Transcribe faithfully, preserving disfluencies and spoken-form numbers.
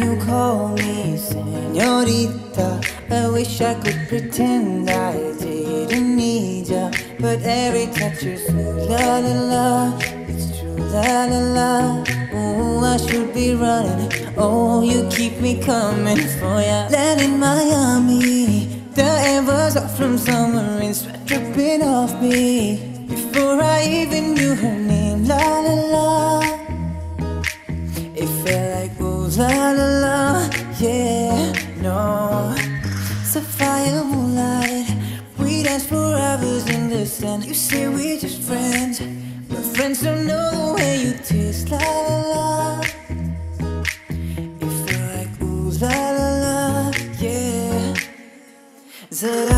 you call me señorita. I wish I could pretend I didn't need ya, but every touch is sweet, la la la. It's true, la la la. Oh, I should be running. Oh, you keep me coming for ya. Land in Miami, the air was off from summer rain, sweat dripping off me. Before I even knew her name, la la la. It felt like oh la la la, yeah, no. Sapphire moonlight, we danced for hours in the sun. You say we're just friends, but friends don't know the way you taste, la la la. It felt like ooh la la la, yeah. That